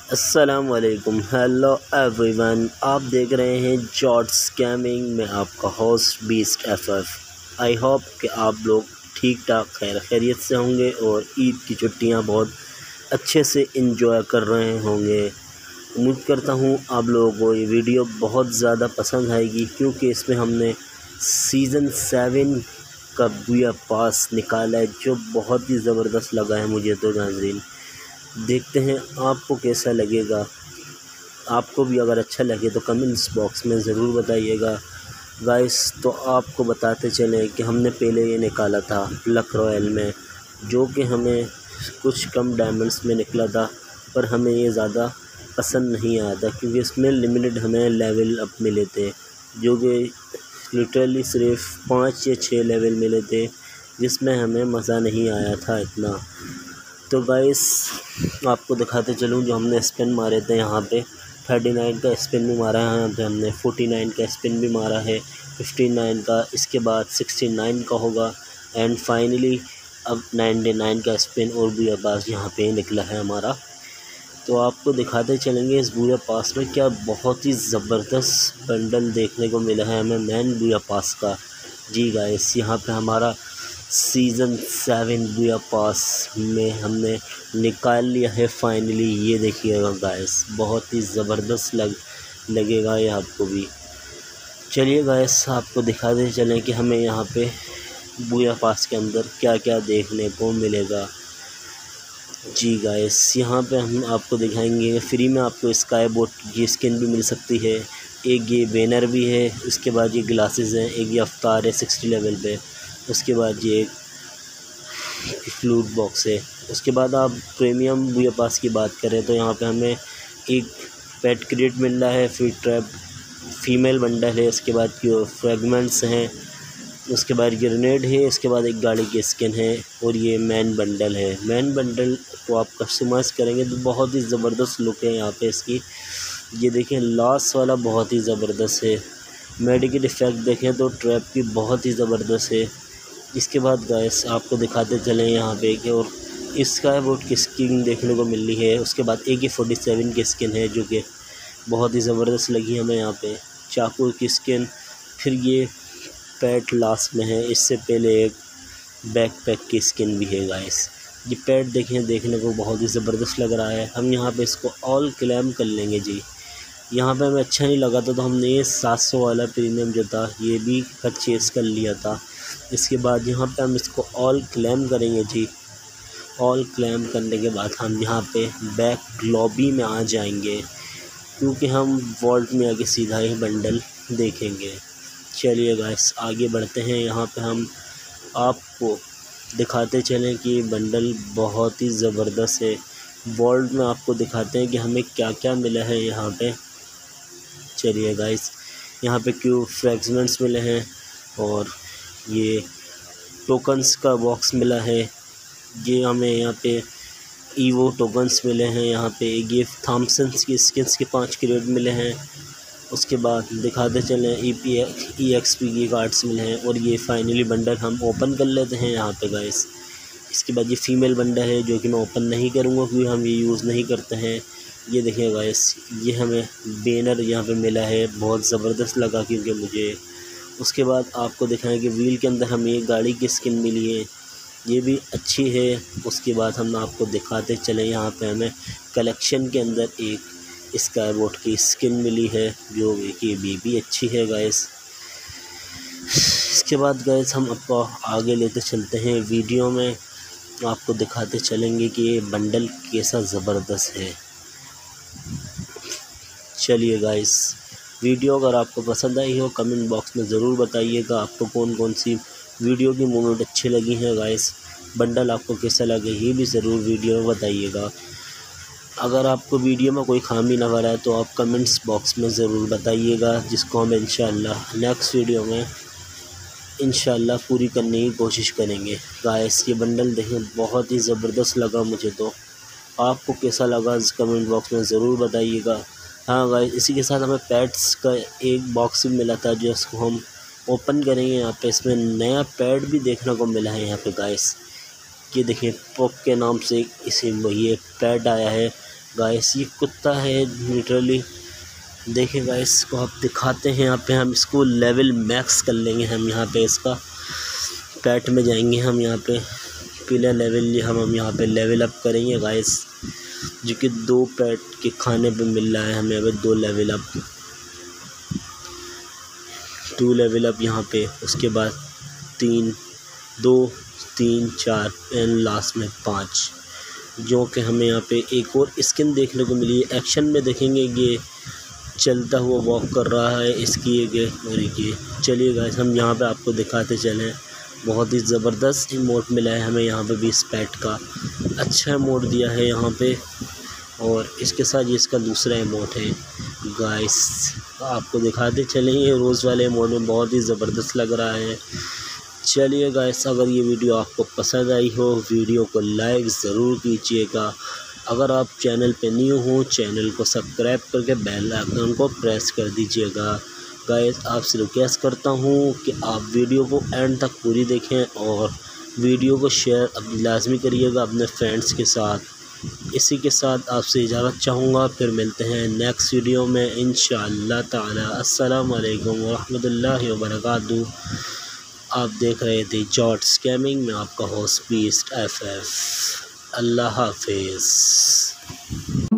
अस्सलामुअलैकुम, hello everyone. आप देख रहे हैं जॉट्स गेमिंग में आपका host Beast FF. I hope कि आप लोग ठीक ठाक खैर खैरियत से होंगे और ईद की छुट्टियां बहुत अच्छे से इंजॉय कर रहे होंगे। उम्मीद करता हूं आप लोगों को ये वीडियो बहुत ज़्यादा पसंद आएगी, क्योंकि इसमें हमने सीज़न 7 का बुया पास निकाला है जो बहुत ही ज़बरदस्त लगा है मुझे तो। नाज़रीन, देखते हैं आपको कैसा लगेगा। आपको भी अगर अच्छा लगे तो कमेंट्स बॉक्स में ज़रूर बताइएगा गाइस। तो आपको बताते चलें कि हमने पहले ये निकाला था लक रॉयल में, जो कि हमें कुछ कम डायमंड्स में निकला था, पर हमें ये ज़्यादा पसंद नहीं आया था, क्योंकि इसमें लिमिटेड हमें लेवल अप मिले थे, जो कि लिटरली सिर्फ 5 या 6 लेवल मिले थे, जिसमें हमें मज़ा नहीं आया था इतना। तो गाइस आपको दिखाते चलूँ जो हमने स्पिन मारे थे। यहाँ पे 39 का स्पिन भी मारा है, यहाँ पे हमने 49 का स्पिन भी मारा है, 59 का, इसके बाद 69 का होगा, एंड फाइनली अब 99 का स्पिन और बुया पास यहाँ पे निकला है हमारा। तो आपको दिखाते चलेंगे इस बुया पास में क्या बहुत ही ज़बरदस्त बंडल देखने को मिला है हमें मैन बुया पास का। जी गाइस, यहाँ पे हमारा सीज़न 7 बुया पास में हमने निकाल लिया है फाइनली। ये देखिएगा गाइस, बहुत ही ज़बरदस्त लगेगा ये आपको भी। चलिए गाइस, आपको दिखाते चलें कि हमें यहाँ पे बुया पास के अंदर क्या क्या देखने को मिलेगा। जी गाइस, यहाँ पे हम आपको दिखाएंगे फ्री में आपको स्काई बोट की स्किन भी मिल सकती है, एक ये बैनर भी है, उसके बाद ये ग्लासेस हैं, एक ये अवतार है 60 लेवल पे, उसके बाद ये फ्लूट बॉक्स है। उसके बाद आप प्रीमियम बुया पास की बात करें तो यहाँ पे हमें एक पेट क्रेट मिल रहा है, फिर ट्रैप फीमेल बंडल है, उसके बाद फ्रेगमेंट्स हैं, उसके बाद ग्रेनेड है, उसके बाद एक गाड़ी की स्किन है, और ये मैन बंडल है। मैन बंडल को आप कस्टमाइज़ करेंगे तो बहुत ही ज़बरदस्त लुक है यहाँ पे इसकी। ये देखें, लास्ट वाला बहुत ही ज़बरदस्त है। मेडिकल इफ़ेक्ट देखें तो ट्रैप की बहुत ही ज़बरदस्त है। इसके बाद गाइस आपको दिखाते चलें यहाँ पे कि और स्काई बोट की स्किन देखने को मिल रही है। उसके बाद AK-47 की स्किन है, जो कि बहुत ही ज़बरदस्त लगी हमें यहाँ पे। चाकू की स्किन, फिर ये पैट लास्ट में है, इससे पहले एक बैकपैक की स्किन भी है गाइस। ये पैट देखें, देखने को बहुत ही ज़बरदस्त लग रहा है। हम यहाँ पे इसको ऑल क्लेम कर लेंगे जी। यहाँ पे हमें अच्छा नहीं लगा था तो हमने ये 700 वाला प्रीमियम जो था ये भी परचेज़ कर लिया था। इसके बाद यहाँ पे हम इसको ऑल क्लेम करेंगे जी। ऑल क्लेम करने के बाद हम यहाँ पे बैक लॉबी में आ जाएंगे, क्योंकि हम वॉल्ट में आके सीधा ही बंडल देखेंगे। चलिए गाइस, आगे बढ़ते हैं। यहाँ पे हम आपको दिखाते चलें कि बंडल बहुत ही ज़बरदस्त है। वॉल्ट में आपको दिखाते हैं कि हमें क्या क्या मिला है यहाँ पे। चलिए गाइस, यहाँ पे फ्रैगमेंट्स मिले हैं, और ये टोकन्स का बॉक्स मिला है। ये हमें यहाँ पे ईवो टोकन्स मिले हैं। यहाँ पे ये थॉमसन्स की स्किन्स के 5 क्रेट मिले हैं। उसके बाद दिखाते चलें EXP की कार्ड्स मिले हैं, और ये फाइनली बंडल हम ओपन कर लेते हैं यहाँ पे गाइस। इसके बाद ये फ़ीमेल बंडल है, जो कि मैं ओपन नहीं करूँगा क्योंकि हम ये यूज़ नहीं करते हैं। ये देखिए गाइस, ये हमें बैनर यहाँ पे मिला है, बहुत ज़बरदस्त लगा क्योंकि मुझे। उसके बाद आपको दिखाएं कि व्हील के अंदर हमें एक गाड़ी की स्किन मिली है, ये भी अच्छी है। उसके बाद हम आपको दिखाते चले, यहाँ पे हमें कलेक्शन के अंदर एक स्काई बोट की स्किन मिली है, जो कि भी अच्छी है गाइस। इसके बाद गाइस हम आपको आगे लेते चलते हैं वीडियो में, आपको दिखाते चलेंगे कि ये बंडल कैसा ज़बरदस्त है। चलिए गाइस, वीडियो अगर आपको पसंद आई हो कमेंट बॉक्स में ज़रूर बताइएगा आपको कौन कौन सी वीडियो की मोमेंट अच्छी लगी हैं गाइस। बंडल आपको कैसा लगे ये भी ज़रूर वीडियो में बताइएगा। अगर आपको वीडियो में कोई खामी नज़र आए तो आप कमेंट्स बॉक्स में ज़रूर बताइएगा, जिसको हम इंशाल्लाह नेक्स्ट वीडियो में इंशाल्लाह पूरी करने की कोशिश करेंगे। गाइस, ये बंडल देखें, बहुत ही ज़बरदस्त लगा मुझे तो। आपको कैसा लगा इस कमेंट बॉक्स में ज़रूर बताइएगा। हाँ गाइस, इसी के साथ हमें पैड्स का एक बॉक्स भी मिला था, जिसको हम ओपन करेंगे। यहाँ पे इसमें नया पैड भी देखने को मिला है यहाँ पे गाइस। ये देखिए, पॉप के नाम से इसे ये पैड आया है, गाइस ये कुत्ता है लिटरली। देखिए गाइस इसको आप दिखाते हैं, यहाँ पे हम इसको लेवल मैक्स कर लेंगे। हम यहाँ पे इसका पैट में जाएंगे, हम यहाँ पे पीला लेवल हम यहाँ पे लेवल अप करेंगे गाइस, जो कि 2 पैट के खाने पे मिल रहा है हमें अभी 2 लेवल अप यहाँ पे। उसके बाद 3 2 3 4 एंड लास्ट में 5, जो कि हमें यहाँ पे एक और स्किन देखने को मिली है। एक्शन में देखेंगे ये चलता हुआ वॉक कर रहा है इसकी ये और ये। चलिए गाइस हम यहाँ पे आपको दिखाते चलें। बहुत ही ज़बरदस्त इमोट मिला है हमें यहाँ पे भी इस पैट का, अच्छा इमोट दिया है यहाँ पे। और इसके साथ ये इसका दूसरा इमोट है गाइस, आपको दिखाते चलें। ये रोज़ वाले इमोट में बहुत ही ज़बरदस्त लग रहा है। चलिए गाइस अगर ये वीडियो आपको पसंद आई हो, वीडियो को लाइक ज़रूर कीजिएगा। अगर आप चैनल पे न्यू हो, चैनल को सब्सक्राइब करके बेल आइकन को प्रेस कर दीजिएगा। गाइस आपसे रिक्वेस्ट करता हूँ कि आप वीडियो को एंड तक पूरी देखें और वीडियो को शेयर लाजमी करिएगा अपने फ्रेंड्स के साथ। इसी के साथ आपसे इजाज़त चाहूँगा, फिर मिलते हैं नेक्स्ट वीडियो में इंशाअल्लाह ताला। अस्सलाम वालेकुम वरहमतुल्लाहि वबरकातुहू। आप देख रहे थे जॉट्स गेमिंग में आपका होस्ट बीस्ट FF। अल्लाह हाफिज़।